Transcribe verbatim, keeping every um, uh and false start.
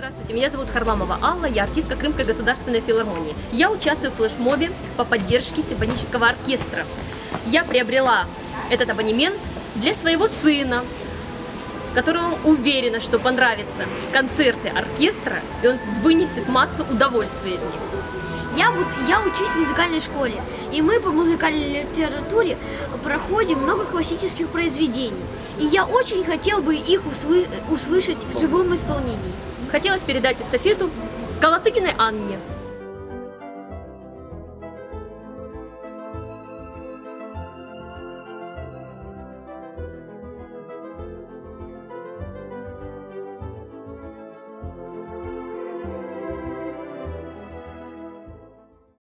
Здравствуйте, меня зовут Харламова Алла, я артистка Крымской государственной филармонии. Я участвую в флешмобе по поддержке симфонического оркестра. Я приобрела этот абонемент для своего сына, которому уверена, что понравятся концерты оркестра, и он вынесет массу удовольствия из них. Я, я учусь в музыкальной школе, и мы по музыкальной литературе проходим много классических произведений. И я очень хотел бы их услы, услышать в живом исполнении. Хотелось передать эстафету Колотыгиной Анне.